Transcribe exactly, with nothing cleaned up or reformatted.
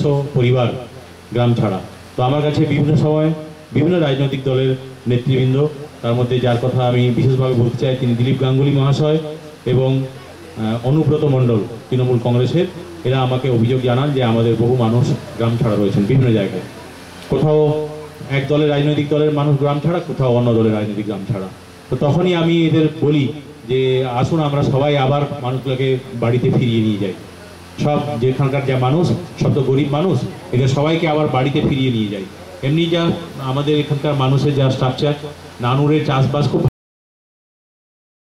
পরিবার গ্রাম ছাড়া। তো আমার কাছে বিভিন্ন সময় বিভিন্ন রাজনৈতিক দলের নেতৃবৃন্দ, তার মধ্যে যার কথা আমি বিশেষভাবে বলতে চাই তিনি দিলীপ গাঙ্গুলি মহাশয় এবং অনুব্রত মণ্ডল তৃণমূল কংগ্রেসের, এরা আমাকে অভিযোগ জানান যে আমাদের বহু মানুষ গ্রাম ছাড়া রয়েছেন বিভিন্ন জায়গায়। কোথাও এক দলের রাজনৈতিক দলের মানুষ গ্রাম ছাড়া, কোথাও অন্য দলের রাজনৈতিক গ্রাম ছাড়া। তো তখনই আমি এদের বলি যে আসুন আমরা সবাই আবার মানুষগুলোকে বাড়িতে ফিরিয়ে নিয়ে যাই। সব যেখানকার যা মানুষ, সব তো গরিব মানুষ, এদের সবাইকে আবার বাড়িতে ফিরিয়ে নিয়ে যাই। এমনি যা আমাদের এখানকার মানুষের যা স্ট্রাকচার, নানুরের চাষবাস খুব